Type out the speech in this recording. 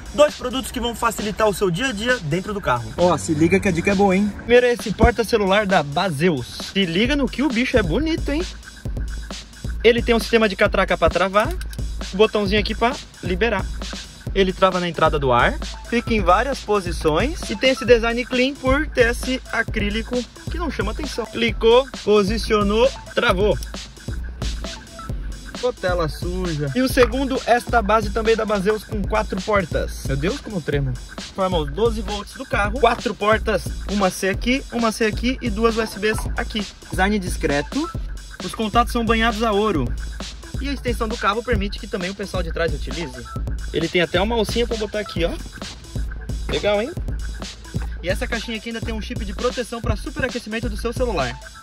Dois produtos que vão facilitar o seu dia a dia dentro do carro. Ó, se liga que a dica é boa, hein? Primeiro é esse porta-celular da Baseus. Se liga no que o bicho é bonito, hein? Ele tem um sistema de catraca para travar, botãozinho aqui para liberar. Ele trava na entrada do ar, fica em várias posições e tem esse design clean por ter esse acrílico que não chama atenção. Clicou, posicionou, travou. Ficou tela suja. E o segundo, esta base também da Baseus com 4 portas. Meu Deus, como trema. Forma os 12 volts do carro, 4 portas, uma C aqui e 2 USBs aqui. Design discreto, os contatos são banhados a ouro. E a extensão do cabo permite que também o pessoal de trás utilize. Ele tem até uma alcinha para botar aqui, ó. Legal, hein? E essa caixinha aqui ainda tem um chip de proteção para superaquecimento do seu celular.